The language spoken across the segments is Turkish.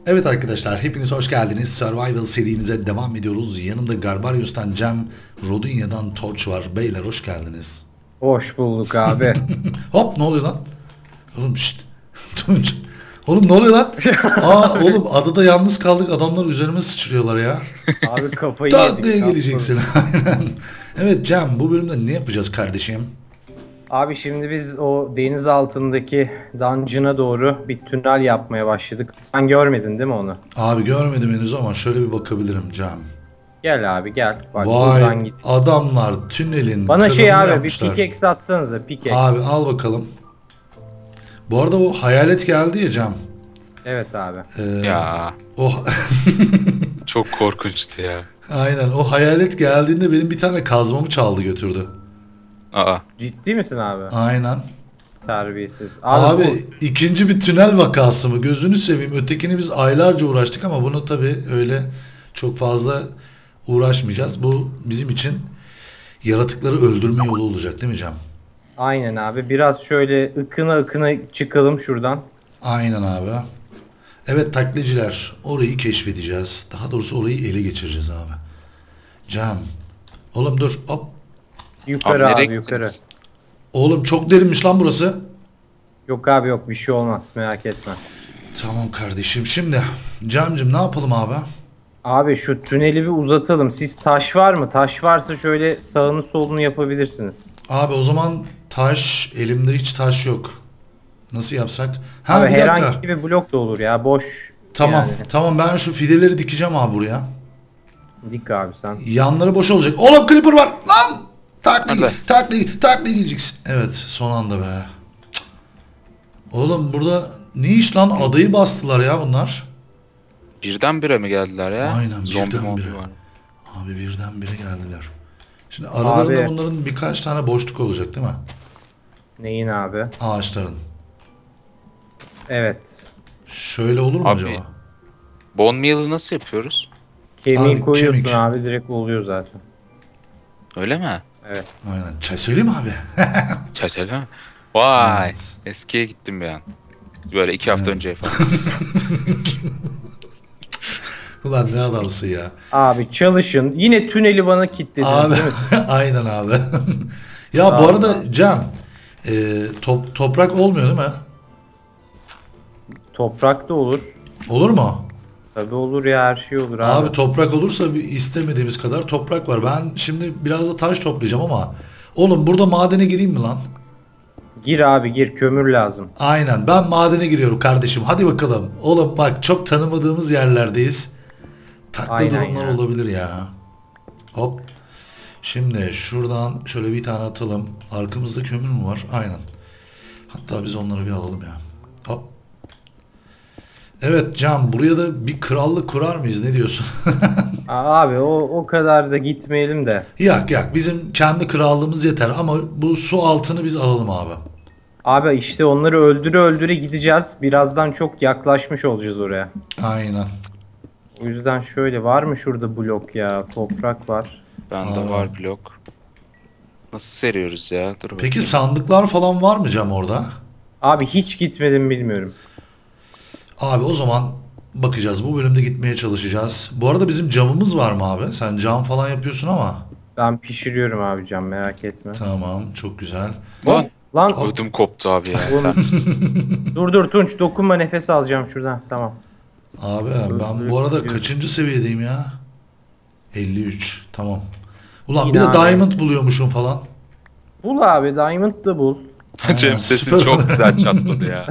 Evet arkadaşlar, hepiniz hoş geldiniz. Survival serimize devam ediyoruz. Yanımda Garbarius'tan Cem, Rodunya'dan Torch var. Beyler hoş geldiniz. Hoş bulduk abi. Hop, ne oluyor lan? Oğlum şşt. Tunç. Oğlum ne oluyor lan? Abi, Oğlum adada yalnız kaldık. Adamlar üzerime sıçrıyorlar ya. abi kafayı Tak yedik. diye geleceksin. Aynen. Evet Cem, bu bölümde ne yapacağız kardeşim? Abi şimdi biz o deniz altındaki dungeon'a doğru bir tünel yapmaya başladık. Sen görmedin değil mi onu? Abi görmedim henüz ama şöyle bir bakabilirim Cem. Gel abi gel. Bak Vay, buradan git. adamlar tünelin Bana şey kralını abi yapmışlar. bir pickaxe atsanıza pickaxe. Abi al bakalım. Bu arada o hayalet geldi ya Cem. Evet abi. Ya O çok korkunçtu ya. aynen, o hayalet geldiğinde benim bir tane kazmamı çaldı götürdü. Aa. Ciddi misin abi? Aynen. Terbiyesiz. Abi Bu ikinci bir tünel vakası mı? Gözünü seveyim. Ötekini biz aylarca uğraştık ama bunu tabii öyle çok fazla uğraşmayacağız. Bu bizim için yaratıkları öldürme yolu olacak değil mi Cem? aynen abi. Biraz şöyle ıkına çıkalım şuradan. Aynen abi. Evet taklitçiler, orayı keşfedeceğiz. Daha doğrusu orayı ele geçireceğiz abi. Cem. Oğlum dur hop. Yukarı Abi nereye abi yukarı. gittiniz? Oğlum çok derinmiş lan burası. Yok abi yok bir şey olmaz merak etme. Tamam kardeşim. Şimdi Cem'cim ne yapalım abi? Abi şu tüneli bir uzatalım. Siz taş var mı? Taş varsa şöyle sağını solunu yapabilirsiniz. Abi o zaman taş, elimde hiç taş yok. Nasıl yapsak? Ha Abi bir dakika. herhangi bir blok da olur ya. Boş. Tamam. Yani. Tamam ben şu fideleri dikeceğim abi buraya. Dik abi sen. Yanları boş olacak. Oğlum creeper var. Lan! Hadi. Takli gideceksin. Evet son anda be. Cık. Oğlum burada ne iş lan? Adayı bastılar ya bunlar. Birdenbire mi geldiler ya? Aynen, Zombi birdenbire. var. Abi birdenbire geldiler. Şimdi aralarında Abi. bunların birkaç tane boşluk olacak değil mi? Neyin abi? Ağaçların. Evet. Şöyle olur mu Abi. acaba? Bone meal'ı nasıl yapıyoruz? Kemiği Abi, koyuyorsun kemik. abi direkt oluyor zaten. Öyle mi? Evet. Aynen. Çay söyleyeyim mi abi? Çaçalı mı? Vay. Evet. Eskiye gittim bir an. Böyle 2 hafta önce falan. Ulan ne adamsın ya. Abi çalışın. Yine tüneli bana kilitlediniz Abi, değil mi siz? aynen abi. Ya Sağ bu ol arada abi. Cem, toprak olmuyor değil mi? Toprak da olur. Olur mu? Tabi olur ya her şey olur abi. Abi toprak olursa bir istemediğimiz kadar toprak var. Ben şimdi biraz da taş toplayacağım ama oğlum burada madene gireyim mi lan? Gir abi gir kömür lazım. Aynen, ben madene giriyorum kardeşim. Hadi bakalım. Oğlum bak, çok tanımadığımız yerlerdeyiz. Takla Aynen durumlar ya. olabilir ya. Hop. Şimdi şuradan şöyle bir tane atalım. Arkamızda kömür mü var? Aynen. Hatta biz onları bir alalım ya. Hop. Evet Can, buraya da bir krallık kurar mıyız? Ne diyorsun? Abi o kadar da gitmeyelim de. Yak bizim kendi krallığımız yeter ama bu su altını biz alalım abi. Abi işte onları öldüre gideceğiz. Birazdan çok yaklaşmış olacağız oraya. Aynen. O yüzden şöyle var mı şurada blok ya? Toprak var. Bende Aa. var blok. Nasıl seriyoruz ya? Dur Peki bakayım. sandıklar falan var mı Cam orada? Abi hiç gitmedim bilmiyorum. Abi o zaman bakacağız. Bu bölümde gitmeye çalışacağız. Bu arada bizim camımız var mı abi? Sen cam falan yapıyorsun ama. Ben pişiriyorum abi can merak etme. Tamam, çok güzel. Lan Lan ödüm koptu abi ya. Oğlum. Sen misin? dur Tunç dokunma nefes alacağım şuradan tamam. Abi ben bu arada kaçıncı seviyedeyim ya? 53. Tamam. Ulan Yine bir de abi. diamond buluyormuşum falan. Bul abi diamond da bul. Cem sesin süper. çok güzel çatladı ya.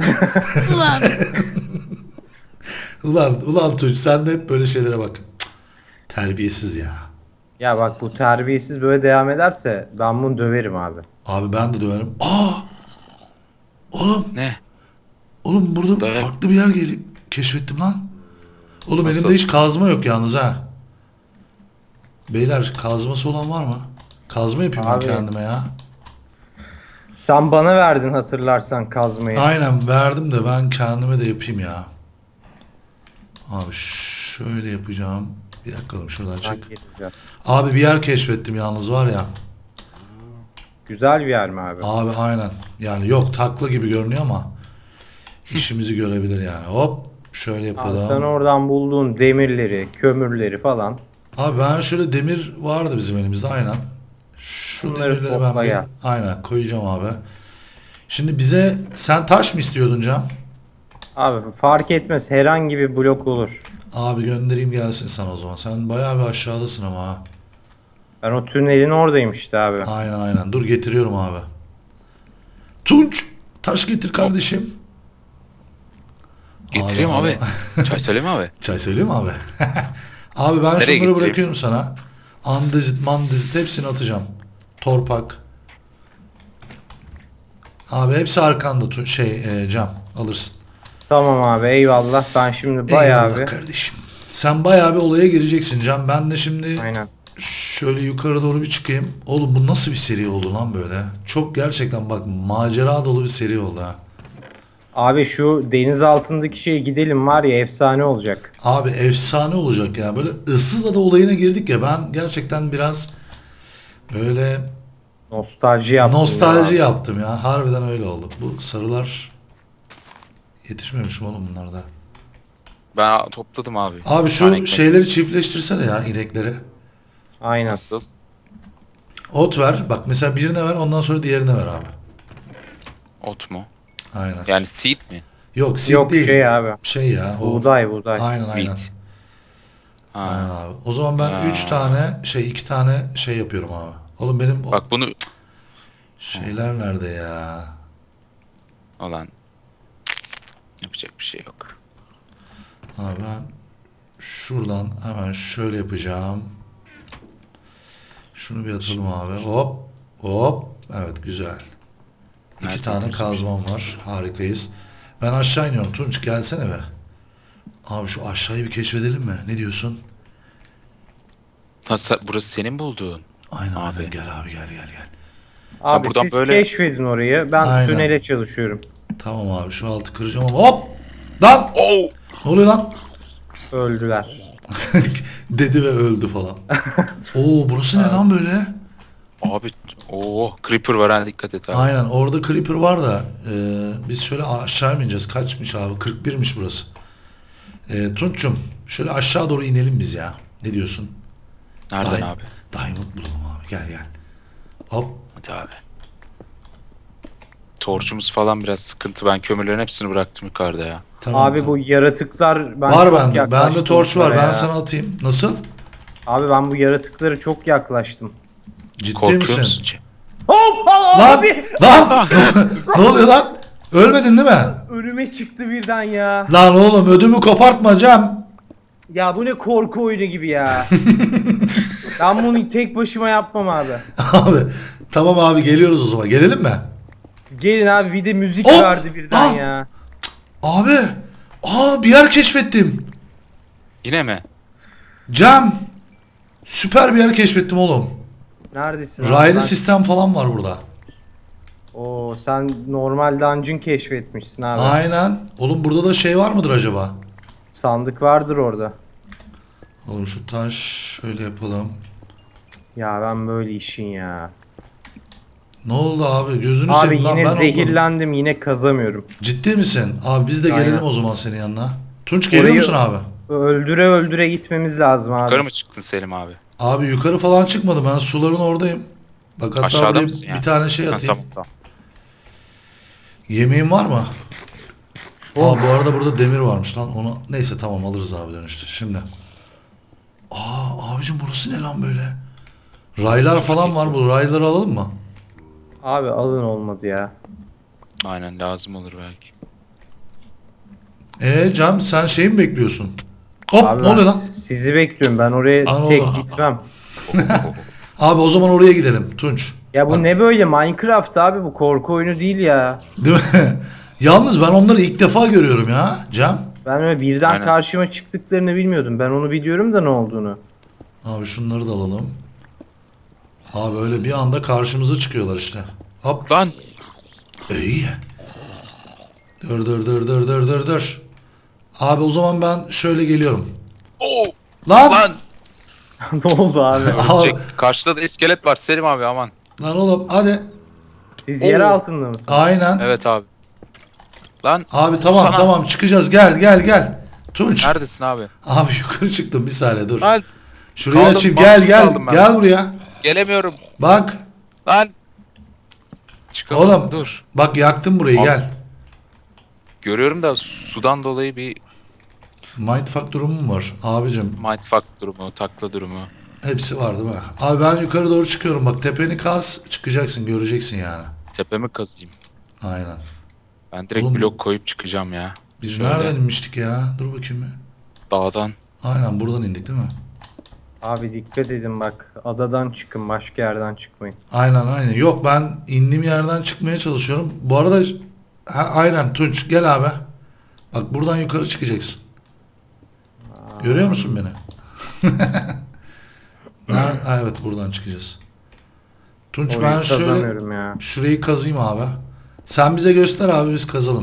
Ulan Tunç, sen de hep böyle şeylere bak. Cık, terbiyesiz ya. Ya bak bu terbiyesiz böyle devam ederse ben bunu döverim abi. Abi ben de döverim. Oğlum. Ne? Oğlum burada Döverim. farklı bir yer keşfettim lan. Oğlum Nasıl? elimde hiç kazma yok yalnız ha. Beyler, kazması olan var mı? Kazma yapayım Abi. ben kendime ya. Sen bana verdin hatırlarsan kazmayı. Aynen verdim de ben kendime de yapayım ya. Abi şöyle yapacağım. Bir dakika oğlum, şuradan çık. Gireceğiz. Abi bir yer keşfettim yalnız var ya. Güzel bir yer mi abi? Abi aynen. Yani yok takla gibi görünüyor ama işimizi görebilir yani. Hop. Şöyle Abi yapalım. sen oradan bulduğun demirleri, kömürleri falan. Abi ben şöyle demir vardı bizim elimizde aynen. Şu Bunları demirleri ben topla bir gel. aynen koyacağım abi. Şimdi bize sen taş mı istiyordun Can? Abi fark etmez, herhangi bir blok olur. Abi göndereyim gelsin sana o zaman. Sen bayağı bir aşağıdasın ama ha. Ben o tünelin oradayım işte abi. Aynen aynen. Dur getiriyorum abi. Tunç taş getir Hop. kardeşim. Getireyim abi. Çay söyleyeyim mi abi? Çay söyleyeyim mi abi? Abi ben Nereye şunları getireyim? bırakıyorum sana. Andezit mandezit hepsini atacağım. Torpak. Abi hepsi arkanda Cam alırsın. Tamam abi, eyvallah. Ben şimdi bayağı Eyvallah bir... kardeşim. Sen bayağı bir olaya gireceksin Cam. Ben de şimdi Aynen. şöyle yukarı doğru bir çıkayım. Oğlum bu nasıl bir seri oldu lan böyle? Çok gerçekten bak macera dolu bir seri oldu ha. Abi şu deniz altındaki şeye gidelim, var ya, efsane olacak. Abi efsane olacak ya. Böyle ıssız ada olayına girdik ya. Ben gerçekten biraz böyle Nostalji yaptım. nostalji ya. yaptım ya. Harbiden öyle oldu. Bu sarılar yetişmemiş mi oğlum bunlar da? Ben topladım abi. Abi Bir şu tane ekmek. şeyleri çiftleştirsene ya inekleri. Aynen. Nasıl? Ot ver. Bak mesela birine ver ondan sonra diğerine ver abi. Ot mu? Aynen. Yani seed mi? Yok seed Yok değil. şey abi. Şey ya. O. Buğday buğday. Aynen aynen. Wheat. Aynen Ha. abi. O zaman ben Ha. 2 tane şey yapıyorum abi. Oğlum benim o Bak bunu şeyler nerede ya? olan yapacak bir şey yok. Abi ben şuradan hemen şöyle yapacağım. Şunu bir atalım abi. Hop. Hop. Evet güzel. Nerede 2 tane atıyorsun kazmam var. Harikayız. Ben aşağı iniyorum. Tunç gelsene be. Abi şu aşağıyı bir keşfedelim mi? Ne diyorsun? Burası senin bulduğun. Aynen Abi. abi. Gel abi gel gel gel. Abi buradan siz böyle- keşfedin orayı. Ben Aynen. tünele çalışıyorum. Tamam abi şu altı kıracağım ama hop! Lan! Oo! Ne oluyor lan? Öldüler. Dedi ve öldü falan. Oo burası ne lan böyle? Abi creeper var ha, dikkat et abi. Aynen orada creeper var da biz şöyle aşağı mı ineceğiz? Kaçmış abi? 41'miş burası. Tunç'cum şöyle aşağı doğru inelim biz ya. Ne diyorsun? Nereden abi? Diamond bulalım abi gel gel. Hop. Hadi abi. Torçumuz falan biraz sıkıntı. Ben kömürlerin hepsini bıraktım yukarıda ya. Tamam, Abi tamam. bu yaratıklar, ben Var çok bende. yaklaştım Bende torç var. bunlara Ben ya. sana atayım. Nasıl? Abi ben bu yaratıklara çok yaklaştım. Ciddi Korkuyor misin? musun Cem? Hop Lan! abi! Lan! Ne oluyor lan? Ölmedin değil mi? Önüme çıktı birden ya. Lan oğlum ödümü kopartma Cem. Ya bu ne korku oyunu gibi ya. Ben bunu tek başıma yapmam abi. Abi tamam abi geliyoruz o zaman. Gelelim mi? Gelin abi, bir de müzik Hop! verdi birden Ah! ya. Abi. Bir yer keşfettim. Yine mi? Cem. Süper bir yer keşfettim oğlum. Neredesin abi? Raylı Ben- sistem falan var burada. Oo, sen normal dungeon keşfetmişsin abi. Aynen. Oğlum burada da şey var mıdır acaba? Sandık vardır orada. Oğlum şu taş şöyle yapalım. Ya ben böyle işin ya. Ne oldu abi? Gözünü Abi seveyim lan, yine ben oldum. zehirlendim, yine kazamıyorum. Ciddi misin? Abi biz de Aynen. gelelim o zaman senin yanına. Tunç geliyor Orayı- musun abi? Öldüre öldüre gitmemiz lazım abi. Yukarı mı çıktın Selim abi? Abi yukarı falan çıkmadım. Ben suların oradayım. Bak hatta Aşağıda oraya mısın bir yani? tane şey Ha, atayım. tamam. Yemeğin var mı? Of. Bu arada burada demir varmış lan. Onu neyse tamam alırız abi dönüşte. Şimdi. Abicim burası ne lan böyle? Raylar falan var. Bu rayları alalım mı? Abi alın, olmadı ya. Aynen lazım olur belki. Cem sen şey mi bekliyorsun? Hop Abi ne ben oluyor lan? sizi bekliyorum. Ben oraya Lan tek oğlum. gitmem. Abi o zaman oraya gidelim Tunç. Ya bu Bak, ne böyle Minecraft abi, bu korku oyunu değil ya. değil mi? Yalnız ben onları ilk defa görüyorum ya Cem. Ben öyle birden Aynen. karşıma çıktıklarını bilmiyordum. Ben onu biliyorum da ne olduğunu. Abi şunları da alalım. Abi öyle bir anda karşımıza çıkıyorlar işte. Hop. Lan! İyi. Dur. Abi o zaman ben şöyle geliyorum. Oo! Lan! Lan! Ne oldu abi? Abi, Karşıda da iskelet var Selim abi, aman. lan oğlum hadi. Siz yer Oo. altında mısınız? Aynen. Evet abi. Lan Abi tamam Sana- tamam çıkacağız gel. Tunç. Neredesin abi? Abi yukarı çıktım, bir saniye dur. Lan Şuraya kaldım, açayım, mahsur gel kaldım ben. gel buraya. gelemiyorum. Bak. Lan. Çıkamadım, Oğlum dur. bak yaktım burayı, Abi. gel. Görüyorum da sudan dolayı bir Mindfuck durumum var abicim. mindfuck durumu, takla durumu. Hepsi var değil mi? Abi ben yukarı doğru çıkıyorum, bak tepeni kaz, çıkacaksın, göreceksin yani. Tepemi kazıyım. Aynen. Ben direkt Oğlum, blok koyup çıkacağım ya. Biz Şöyle, nereden inmiştik ya? Dur bakayım bir. dağdan. Aynen buradan indik değil mi? Abi dikkat edin bak. Adadan çıkın, başka yerden çıkmayın. Aynen. Yok, ben indiğim yerden çıkmaya çalışıyorum. Bu arada aynen Tunç, gel abi. Bak buradan yukarı çıkacaksın. Görüyor musun beni? Evet, buradan çıkacağız. Tunç, Orayı ben şöyle kazanıyorum ya. şurayı kazayım abi. Sen bize göster abi, biz kazalım.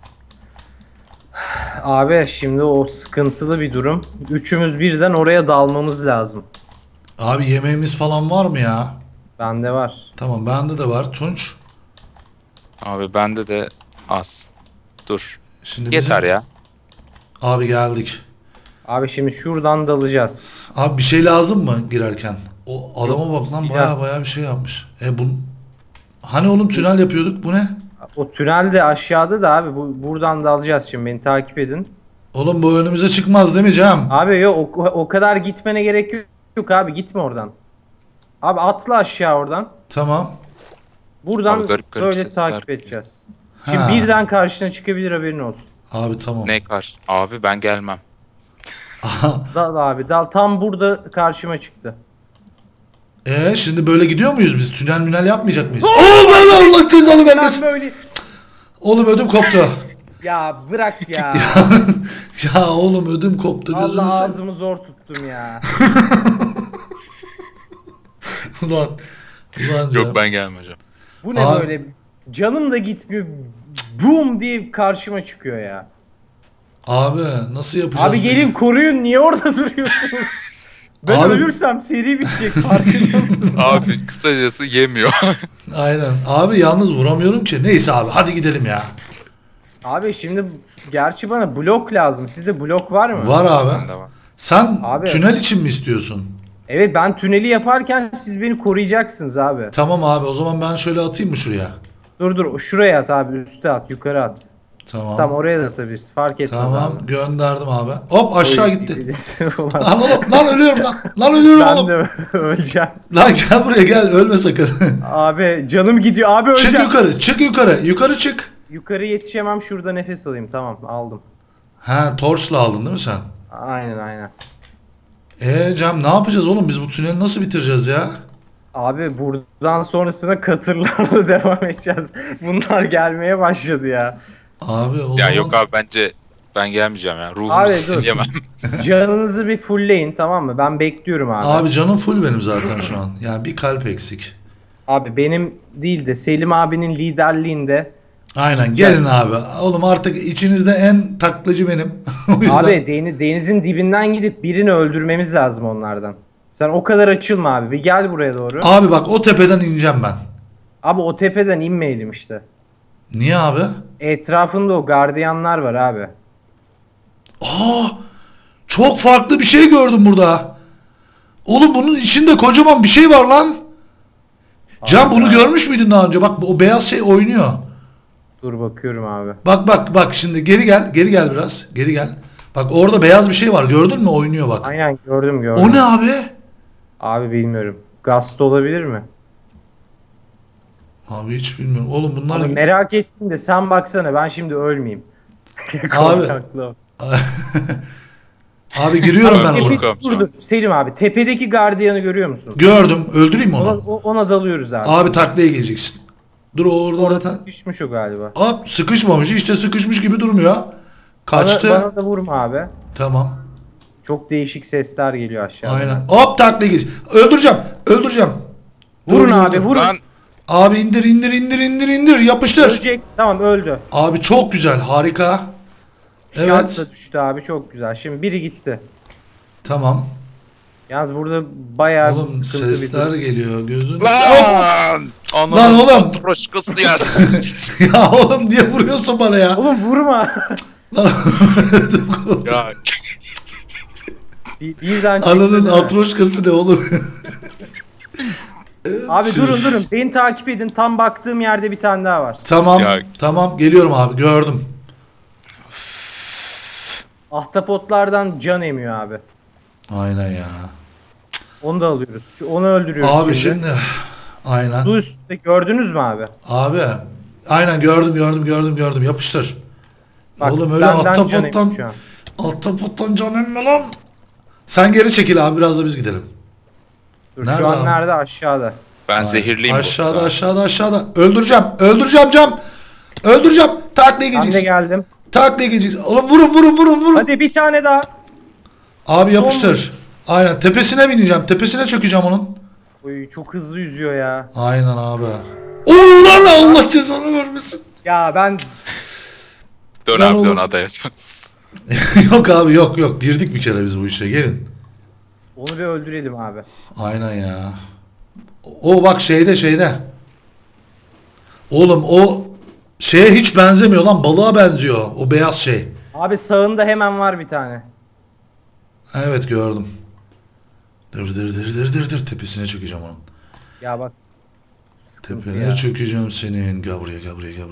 Abi şimdi o sıkıntılı bir durum. Üçümüz birden oraya dalmamız lazım. Abi yemeğimiz falan var mı ya? Bende var. Tamam, bende de var Tunç. Abi bende de az. Dur. Şimdi Yeter ya. Abi geldik. Abi şimdi şuradan dalacağız. Abi bir şey lazım mı girerken? O adama Yok, bak lan, silah. baya bir şey yapmış. Hani oğlum tünel yapıyorduk, bu ne? O tünel de aşağıda da abi. Buradan dalacağız şimdi. Beni takip edin. Oğlum bu önümüze çıkmaz değil mi Cem? Abi yok o kadar gitmene gerek yok. Yok abi, gitme oradan. Abi atla aşağı oradan. Tamam. Buradan Abi garip böyle sesler takip geliyor. edeceğiz. Şimdi Ha. birden karşına çıkabilir, haberin olsun. Abi tamam. Ne karşı? Abi ben gelmem. Dal abi dal. Tam burada karşıma çıktı. Şimdi böyle gidiyor muyuz biz? Tünel yapmayacak mıyız? Oğlum ben Allah cezanı Ben vermesin. böyle... Oğlum ödüm koptu. Ya bırak ya. Ya oğlum ödüm koptu, gözünü Allah seveyim. ağzımı zor tuttum ya. Ulan Cem. Yok, ben gelmeyeceğim. Bu ne Abi- böyle? Canım da gitmiyor. Boom diye karşıma çıkıyor ya. Abi nasıl yapacağız? Abi gelin koruyun. Niye orada duruyorsunuz? Ben Abi- ölürsem seri bitecek. Farkında mısınız? Abi kısacası yemiyor. Aynen. Abi yalnız vuramıyorum ki. Neyse abi, hadi gidelim ya. Abi şimdi gerçi bana blok lazım. Sizde blok var mı? Var abi. Bende var. Sen Abi- tünel için mi istiyorsun? Evet, ben tüneli yaparken siz beni koruyacaksınız abi. Tamam abi, o zaman ben şöyle atayım mı şuraya? Dur şuraya at abi, üste at, yukarı at. Tamam. Tam oraya da atabilirsin, fark etmez Tamam, abi. gönderdim abi. Hop aşağı Oy, gitti. dibiniz ulan. Lan oğlum, lan ölüyorum lan. Lan ölüyorum Ben oğlum. de öleceğim. Lan gel buraya, gel, ölme sakın. Abi canım gidiyor abi, Çık öleceğim. yukarı, çık yukarı. Yukarı çık. Yukarı yetişemem, şurada nefes alayım, tamam aldım. Ha, torçla aldın değil mi sen? Aynen. Cem, ne yapacağız oğlum, biz bu tüneli nasıl bitireceğiz ya? Abi buradan sonrasına katırlarla devam edeceğiz. Bunlar gelmeye başladı ya. Abi o Ya zaman... yok abi, bence ben gelmeyeceğim ya. Ruhumu Abi dur. yemem. Canınızı bir fullleyin, tamam mı? Ben bekliyorum abi. Abi canım full benim zaten şu an. Yani bir kalp eksik. Abi benim değil de Selim abinin liderliğinde. Aynen, Gideceğiz. gelin abi. Oğlum artık içinizde en taklacı benim. O yüzden... Abi denizin dibinden gidip birini öldürmemiz lazım onlardan. Sen o kadar açılma abi. Bir gel buraya doğru. Abi bak, o tepeden ineceğim ben. Abi o tepeden inmeyelim işte. Niye abi? Etrafında o gardiyanlar var abi. Çok farklı bir şey gördüm burada. Oğlum bunun içinde kocaman bir şey var lan. Can, bunu görmüş müydün daha önce? Bak o beyaz şey oynuyor. Dur bakıyorum abi. Bak şimdi geri gel biraz. Geri gel. Bak orada beyaz bir şey var, gördün mü? Oynuyor bak. Aynen gördüm. O ne abi? Abi bilmiyorum. Gast olabilir mi? Abi hiç bilmiyorum. Oğlum bunlar... Abi merak ettim de sen baksana, ben şimdi ölmeyeyim. Abi. Korkaklı o. Abi giriyorum ben Abi, oraya. korkuyorum şu an. Dur Selim abi, tepedeki gardiyanı görüyor musun? Gördüm. Öldüreyim mi onu? Ona dalıyoruz abi. Abi taklaya geleceksin. Dur, orada Orası zaten. sıkışmış o galiba. Hop, sıkışmamış. İşte sıkışmış gibi durmuyor. Kaçtı. Bana da vurma abi. Tamam. Çok değişik sesler geliyor aşağıdan. Aynen. Hop, taklaya geç. Öldüreceğim. Vurun Dur, abi, dur. vurun. Lan Abi indir. Yapıştır. Ölecek. Tamam, öldü. Abi çok güzel. Harika. Şart Evet. da düştü abi, çok güzel. Şimdi biri gitti. Tamam. Yalnız burada bayağı Oğlum sıkıntı bir sesler durum. geliyor. Gözün. lan. Lan oğlum. Troşkası ya. Ya oğlum niye vuruyorsun bana ya? Oğlum vurma. Lan ödüm koptu. Ya Birden çıktı. Ananın değil mi? atroşkası ne oğlum? Abi Şimdi- durun. Beni takip edin. Tam baktığım yerde bir tane daha var. Tamam Ya. tamam geliyorum abi gördüm. Ahtapotlardan can emiyor abi. Aynen ya. Onu da alıyoruz. Onu öldürüyoruz Abi şimdi. şimdi aynen. Su üstünde gördünüz mü abi? Abi aynen gördüm yapıştır. Bak, Oğlum öyle benden can ahtapottan emiyor şu an. ahtapottan can emme lan. Sen geri çekil abi biraz da biz gidelim. Dur Nerede şu an abi? nerede? Aşağıda. ben zehirliyim Aşağıda burada. aşağıda. Öldüreceğim cam. Öldüreceğim. Taklaya Ben de gideceksin. geldim. Taklaya gideceksin. Oğlum vurun. Hadi bir tane daha. Abi Son yapıştır. vuruş. Aynen tepesine bineceğim. Tepesine çökeceğim onun. Oy çok hızlı yüzüyor ya. Aynen abi. Ulan Allah cezanı vermesin. Ya ben Dön Lan abi oğlum. dön adaya dön. Yok abi yok. Girdik bir kere biz bu işe. Gelin. onu bir öldürelim abi. Aynen ya. O bak şeyde. Oğlum o şeye hiç benzemiyor lan. Balığa benziyor. O beyaz şey. Abi sağında hemen var bir tane. Evet gördüm. Dır. Tepesine çökeceğim onun. Ya bak. Sıkıntı Tepene ya. çökeceğim senin. Gel buraya.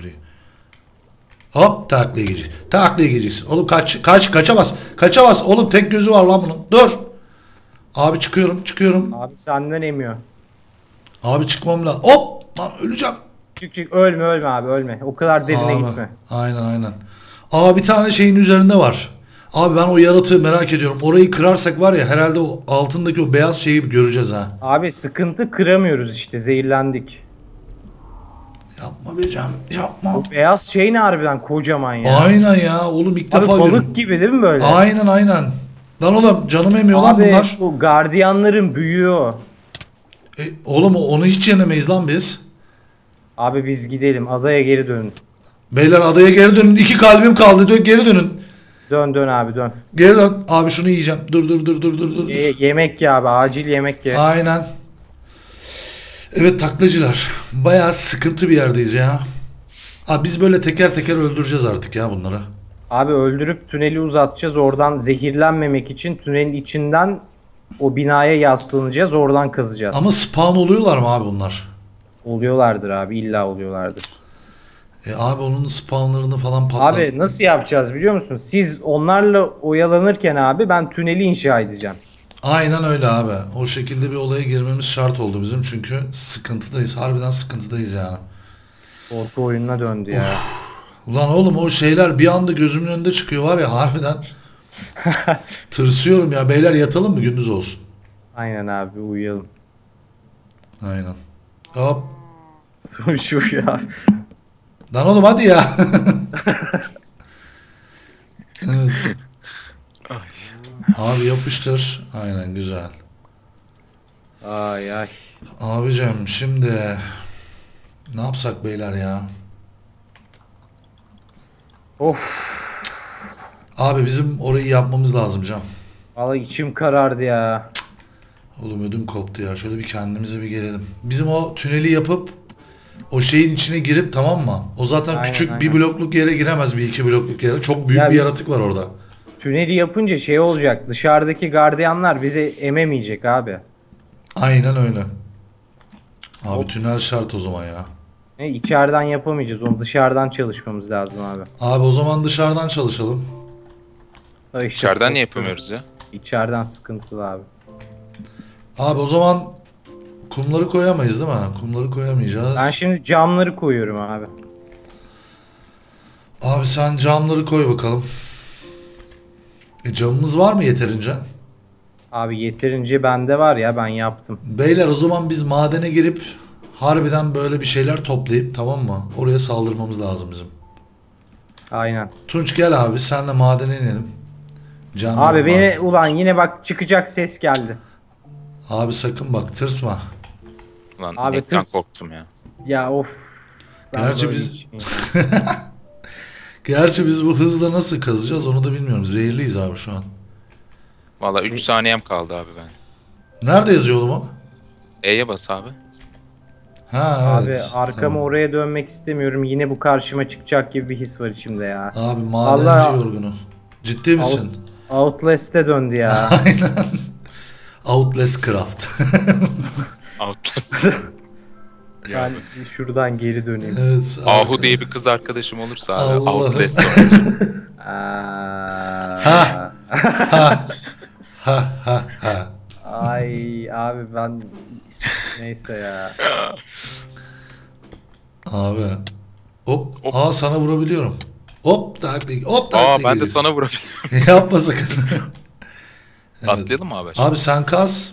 Hop taklaya gireceksin. Oğlum kaçamaz. Oğlum tek gözü var lan bunun. Dur. Abi çıkıyorum. Abi senden emiyor. Abi çıkmam lazım. Hop lan öleceğim. Çık ölme abi ölme. O kadar derine Abi, gitme. Aynen. Aa bir tane şeyin üzerinde var. Abi ben o yaratığı merak ediyorum. Orayı kırarsak var ya herhalde o altındaki o beyaz şeyi göreceğiz ha. Abi sıkıntı kıramıyoruz işte zehirlendik. Yapma be Cem. Yapma. O beyaz şey ne harbiden kocaman ya. Aynen ya. Oğlum ilk Abi defa balık görüyorum. gibi değil mi böyle? Aynen. Lan oğlum canım emiyor lan Abi bunlar. bu gardiyanların büyüğü o. Oğlum onu hiç yenemeyiz lan biz. Abi biz gidelim adaya geri dön. Beyler adaya geri dönün. 2 kalbim kaldı. Geri dönün. Dön abi dön. Geri dön. Abi şunu yiyeceğim. Dur. Yemek ye abi acil yemek ye. Aynen. Evet taklacılar. Bayağı sıkıntı bir yerdeyiz ya. Abi biz böyle teker teker öldüreceğiz artık ya bunları. Abi öldürüp tüneli uzatacağız oradan zehirlenmemek için tünelin içinden o binaya yaslanacağız oradan kazacağız. Ama spawn oluyorlar mı abi bunlar? Oluyorlardır abi illa oluyorlardır. Abi onun spawnlarını falan patlat. Abi nasıl yapacağız biliyor musun? Siz onlarla oyalanırken abi ben tüneli inşa edeceğim. Aynen öyle abi. O şekilde bir olaya girmemiz şart oldu bizim çünkü sıkıntıdayız. Harbiden sıkıntıdayız yani. Korku oyununa döndü ya. Ulan oğlum o şeyler bir anda gözümün önünde çıkıyor var ya harbiden. Tırsıyorum ya. Beyler yatalım mı gündüz olsun. Aynen abi uyuyalım. Aynen. Hop. Son şu ya. Lan oğlum hadi ya. Evet. Abi yapıştır. Aynen güzel. Ay. Abicim şimdi ne yapsak beyler ya? Of. Abi bizim orayı yapmamız lazım Cam. Vallahi içim karardı ya. Oğlum ödüm koptu ya. Şöyle bir kendimize bir gelelim. Bizim o tüneli yapıp o şeyin içine girip tamam mı? O zaten Aynen, küçük bir aynen. blokluk yere giremez. Bir iki blokluk yere. Çok büyük Ya bir biz- yaratık var orada. Tüneli yapınca şey olacak. Dışarıdaki gardiyanlar bizi ememeyecek abi. Aynen öyle. Abi Hop. tünel şart o zaman ya. İçeriden yapamayacağız. Onu dışarıdan çalışmamız lazım abi. Abi o zaman dışarıdan çalışalım. Ha işte İçeriden niye yapamıyoruz ya? İçeriden sıkıntılı abi. Abi o zaman kumları koyamayız değil mi? Kumları koyamayacağız. Ben şimdi camları koyuyorum abi. Abi sen camları koy bakalım. Camımız var mı yeterince? Abi yeterince bende var ya ben yaptım. Beyler o zaman biz madene girip harbiden böyle bir şeyler toplayıp tamam mı? Oraya saldırmamız lazım bizim. Aynen. Tunç gel abi senle madene inelim. Cam Abi yok beni ulan yine bak çıkacak ses geldi. Abi sakın bak tırsma. Lan Abi inekten tırs. korktum ya. Ya of. Ben Gerçi böyle biz- içmeyeyim. Gerçi biz bu hızla nasıl kazacağız onu da bilmiyorum. Zehirliyiz abi şu an. Valla 3 saniyem kaldı abi ben. Nerede yazıyor oğlum o? E'ye bas abi. Ha Abi evet. arkamı Tamam. oraya dönmek istemiyorum. Yine bu karşıma çıkacak gibi bir his var içimde ya. Abi madenci Vallahi yorgunu. Ciddi Out, misin? Outlast'e döndü ya. Aynen. Outlast Craft. Outlast. Ben bir şuradan geri döneyim. Evet. Ahu diye bir kız arkadaşım olursa abi Allah'ım. Outlast oynayacağım. Ha. Ha. Ha ha ha. Ay abi ben neyse ya. Abi. Hop. Hop. Aa sana vurabiliyorum. Hop taktik. Hop Aa taktik. ben de gidiyorsun. sana vurabilirim. Yapma sakın. Evet. Atlayalım mı abi? Abi sen kaz.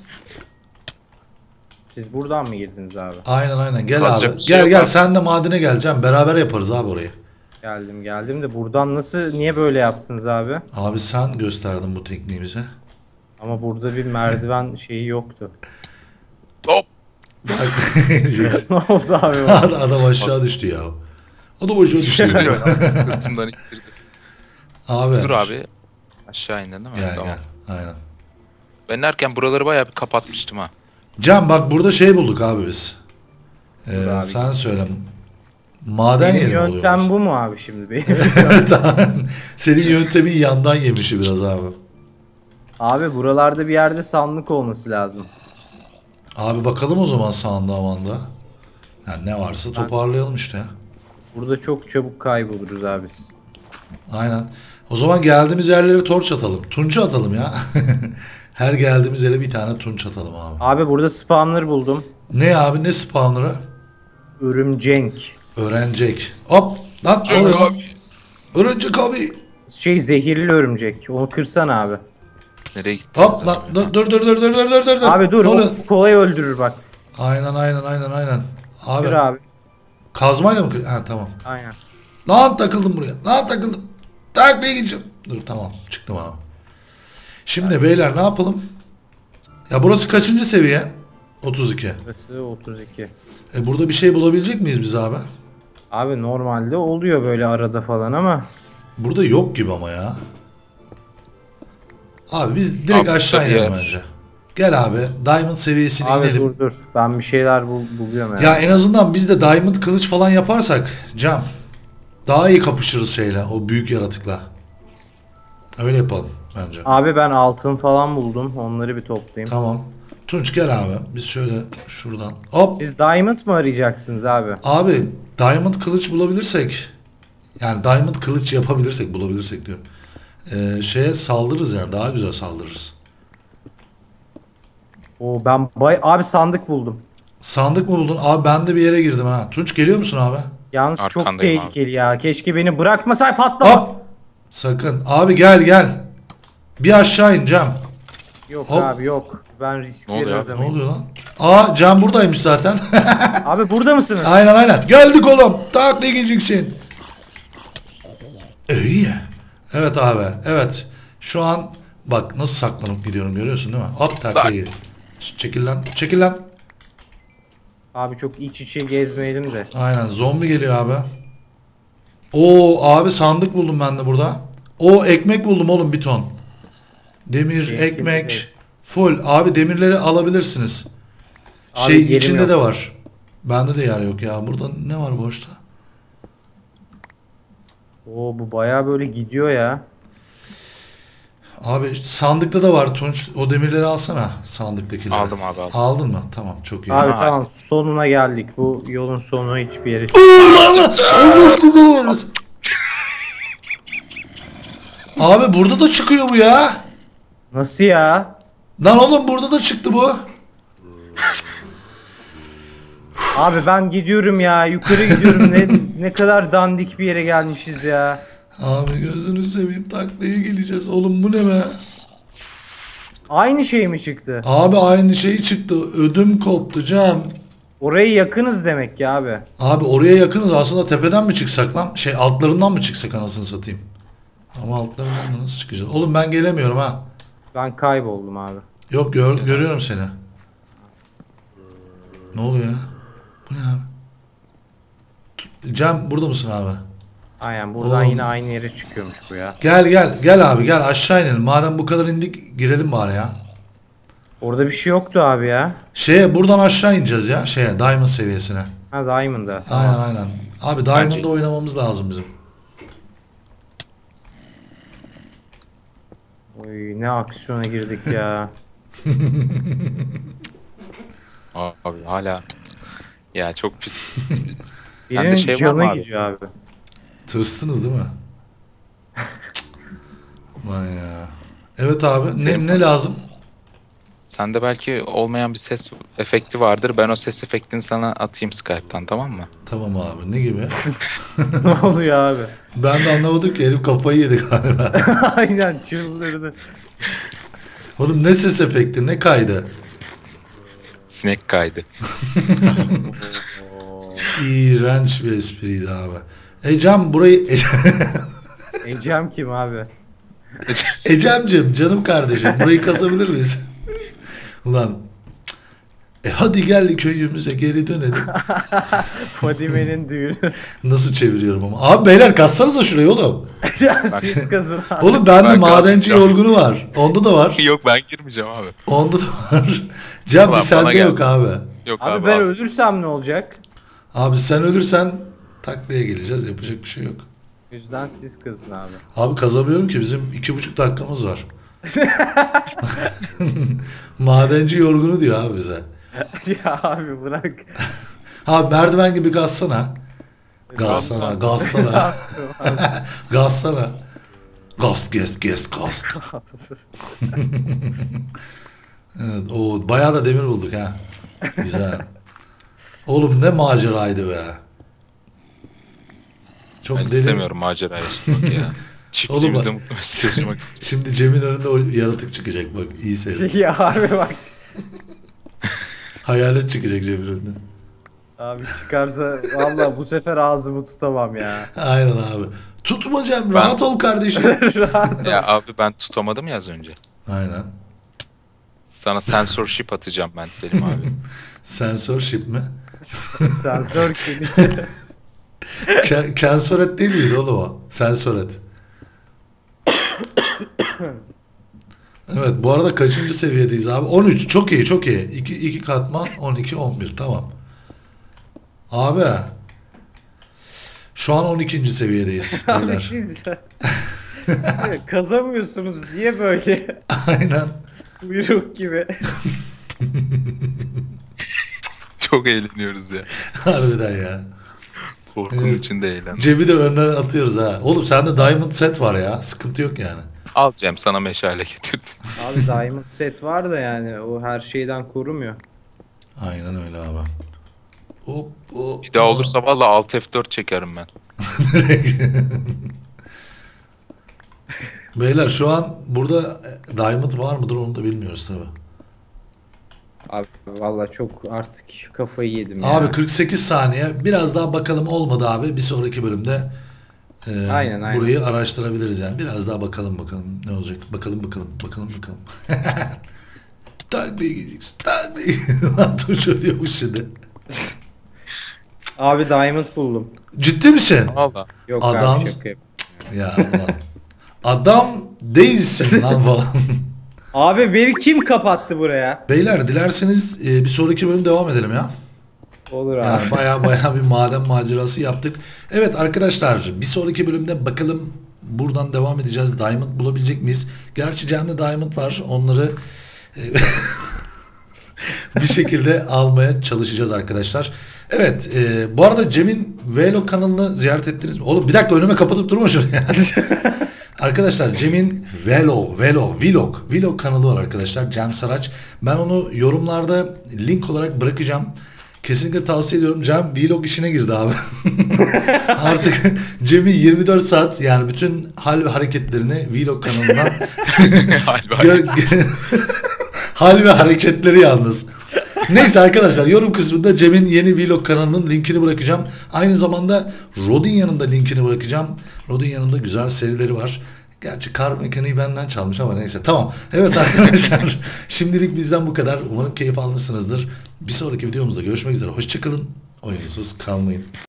Siz buradan mı girdiniz abi? Aynen. Gel Kazacak abi. bir şey Gel yok abi. sen de madene geleceğim. Beraber yaparız abi orayı. Geldim de buradan niye böyle yaptınız abi? Abi sen gösterdin bu tekniği bize. Ama burada bir merdiven şeyi yoktu. Hop. Ne oldu abi? Adam aşağı düştü ya. Adam aşağı düştü. Sırtımdan ittirdi. Abi. Dur abi. Aşağı indin değil mi? Gel Tamam. gel. Aynen. Ben inerken buraları bayağı bir kapatmıştım ha. Can bak burada şey bulduk abi biz. abi. Sen söyle. Maden Benim yeri mi yöntem oluyoruz? bu mu abi şimdi benim? Tamam. Senin yöntemin yandan yemişi biraz abi. Abi buralarda bir yerde sandık olması lazım. Abi bakalım o zaman sağında manda. Yani ne varsa toparlayalım işte. Burada çok çabuk kayboluruz abi biz. Aynen. O zaman geldiğimiz yerlere torç atalım. Tunç atalım ya. Her geldiğimiz yere bir tane tunç atalım abi. Abi burada spawner buldum. Ne abi ne spawner'ı? Örümcenk. Öğrenecek. Hop lan ne oluyor? Öğrenecek abi. Zehirli örümcek. Onu kırsan abi. Nereye gittiniz Hop lan abi? dur. Abi dur Ne o oluyor? kolay öldürür bak. Aynen. Abi Kır abi. kazmayla mı kır? Ha tamam. Aynen. Lan takıldım buraya. Lan takıldım. Taklaya gideceğim. Dur tamam çıktım abi. Şimdi beyler ne yapalım? Ya burası kaçıncı seviye? 32. Burası 32. Burada bir şey bulabilecek miyiz biz abi? Abi normalde oluyor böyle arada falan ama. Burada yok gibi ama ya. Abi biz direkt Abi, aşağı tabii inelim ya. bence. Gel abi Diamond seviyesine Abi inelim. dur. Ben bir şeyler buluyorum yani. Ya en azından biz de Diamond kılıç falan yaparsak Cam daha iyi kapışırız şeyle o büyük yaratıkla. Öyle yapalım bence. Abi ben altın falan buldum. Onları bir toplayayım. Tamam. Tunç gel abi. Biz şöyle şuradan. Hop. Siz diamond mı arayacaksınız abi? Abi Diamond kılıç bulabilirsek yani Diamond kılıç yapabilirsek bulabilirsek diyorum. Şeye saldırırız yani daha güzel saldırırız. O ben abi sandık buldum. Sandık mı buldun? Abi ben de bir yere girdim ha. Tunç geliyor musun abi? Yalnız çok Arkandayım tehlikeli ya. Keşke beni bırakmasay patlama. Hop. Sakın. Abi gel. Bir aşağı in Cam. Yok Hop. abi yok. Ben riskli Ne oluyor abi? Ne adamım. oluyor lan? Aa Cam buradaymış zaten. Abi burada mısınız? Aynen. Geldik oğlum. Taklaya gideceksin. İyi. Evet abi. Evet. Şu an bak nasıl saklanıp gidiyorum görüyorsun değil mi? Hop taklaya gir. Çekil lan. Abi çok iç içe gezmeyelim de. Aynen zombi geliyor abi. Oo abi sandık buldum ben de burada. O ekmek buldum oğlum bir ton. Demir, Değil. ekmek. Full. Abi demirleri alabilirsiniz. Abi Şey yerim içinde yok. de var. Bende de yer yok ya. Burada ne var boşta? Oo bu bayağı böyle gidiyor ya. Abi sandıkta da var Tunç. O demirleri alsana sandıktakileri. Aldım abi, aldım. Aldın mı? Tamam çok iyi. Abi Ha. tamam sonuna geldik. Bu yolun sonu hiçbir yere. Abi burada da çıkıyor bu ya. Nasıl ya? Lan oğlum burada da çıktı bu. Abi ben gidiyorum ya. Yukarı gidiyorum. Ne kadar dandik bir yere gelmişiz ya. Abi gözünü seveyim taklaya geleceğiz. Oğlum bu ne be? Aynı şey mi çıktı? Abi aynı şey çıktı. Ödüm koptu Cem. Oraya yakınız demek ki abi. Abi oraya yakınız. Aslında tepeden mi çıksak lan? Şey altlarından mı çıksak anasını satayım? Ama altlarından da nasıl çıkacağız? Oğlum ben gelemiyorum ha. Ben kayboldum abi. Yok görüyorum seni. Ne oluyor ya? Bu ne abi? Cem burada mısın abi? Aynen buradan Oğlum. yine aynı yere çıkıyormuş bu ya. Gel abi gel aşağı inelim. Madem bu kadar indik girelim bari ya. Orada bir şey yoktu abi ya. Buradan aşağı ineceğiz ya. Diamond seviyesine. Ha Diamond'da. Aynen Tamam. aynen. Abi Diamond'da oynamamız lazım bizim. Oy, ne aksiyona girdik ya. Abi hala. Ya çok pis. Sende Birinin şey var canı mı abi? gidiyor abi. Tırstınız değil mi? Vay ya. Evet abi. Senin- Ne lazım? Sende belki olmayan bir ses efekti vardır. Ben o ses efektini sana atayım Skype'tan, tamam mı? Tamam abi. Ne gibi? Ne oluyor abi? Ben de anlamadım ki. Herif kafayı yedi galiba. Aynen çıldırdı. Oğlum ne ses efekti, ne kaydı? Sinek kaydı. İğrenç bir espriydi abi. Ecem burayı... Ecem kim abi? Ecem'cim canım kardeşim burayı kazabilir miyiz? Ulan hadi gel köyümüze geri dönelim. Fadime'nin düğünü. Nasıl çeviriyorum ama. Abi beyler kazsanıza şurayı oğlum. Ya siz kazın abi. Oğlum bende Ben madenci kazmayacağım. yorgunu var. Onda da var. Yok, ben girmeyeceğim abi. Onda da var. Cem bir Ulan bana sende gel. yok abi. Yok Abi abi, ben al. ölürsem ne olacak? Abi sen ölürsen taklaya geleceğiz. Yapacak bir şey yok. O yüzden siz kazın abi. Abi kazamıyorum ki bizim 2,5 dakikamız var. Madenci yorgunu diyor abi bize. Ya abi bırak. Abi merdiven gibi gazsana. Gazsana, gazsana. Gazsana. Gaz, gaz. Evet, bayağı da demir bulduk ha. Güzel. Oğlum ne maceraydı be. Çok Ben deli. istemiyorum macera yaşamak ya. Çiftliğimizde Oğlum, mutlu yaşamak istiyorum. Şimdi Cem'in önünde o yaratık çıkacak bak. İyi seyret. Ya abi bak. Hayalet çıkacak Cem'in önünde. Abi çıkarsa vallahi bu sefer ağzımı tutamam ya. Aynen abi. Tutma Cem, rahat ol kardeşim. Rahat ol. Ya abi ben tutamadım ya az önce. Aynen. Sana censorship atacağım ben Selim abi. Sensörship mi? Sensör kimisi. Kensoret değil miydi oğlum o? Sensoret. Evet bu arada kaçıncı seviyedeyiz abi? 13 çok iyi çok iyi. 2 katman 12 11 tamam. Abi şu an 12. seviyedeyiz. Abi beyler. siz kazamıyorsunuz diye böyle Aynen. buyruk gibi. Çok eğleniyoruz ya. Harbiden ya. Korkunun Evet. içinde eğlen. Cebi de önden atıyoruz ha. Oğlum sende diamond set var ya. Sıkıntı yok yani. Al Cem, sana meşale getirdim. Abi diamond set var da yani o her şeyden korumuyor. Aynen öyle abi. Hop, hop, Bir daha hop. olursa valla Alt F4 çekerim ben. Beyler şu an burada diamond var mıdır onu da bilmiyoruz tabi. Abi vallahi çok artık kafayı yedim ya. Abi 48 saniye. Biraz daha bakalım olmadı abi. Bir sonraki bölümde Aynen. burayı araştırabiliriz yani. Biraz daha bakalım ne olacak. Bakalım. Taklaya gideceksin. Taklaya. Lan dur söylüyormuş şimdi. Abi diamond buldum. Ciddi misin? Valla. Yok Adam- abi şaka yapıyorum. Ya ulan. Adam değilsin lan falan. Abi beni kim kapattı buraya? Beyler dilerseniz bir sonraki bölüm devam edelim ya. Olur abi. Yani baya bir maden macerası yaptık. Evet arkadaşlar bir sonraki bölümde bakalım buradan devam edeceğiz. Diamond bulabilecek miyiz? Gerçi Cem'de Diamond var. Onları bir şekilde almaya çalışacağız arkadaşlar. Evet bu arada Cem'in Vlog kanalını ziyaret ettiniz mi? Oğlum bir dakika önüme kapatıp durma şunu ya. Arkadaşlar Cem'in Vlog kanalı var arkadaşlar. Cem Saraç. Ben onu yorumlarda link olarak bırakacağım. Kesinlikle tavsiye ediyorum. Cem vlog işine girdi abi. Artık Cem'in 24 saat yani bütün hal ve hareketlerini vlog kanalından hal ve hareketleri yalnız. Neyse arkadaşlar yorum kısmında Cem'in yeni vlog kanalının linkini bırakacağım. Aynı zamanda Rodin yanında linkini bırakacağım. Rodin yanında güzel serileri var. Gerçi kar mekaniği benden çalmış ama neyse tamam. Evet arkadaşlar şimdilik bizden bu kadar. Umarım keyif almışsınızdır. Bir sonraki videomuzda görüşmek üzere. Hoşçakalın. Oyunsuz kalmayın.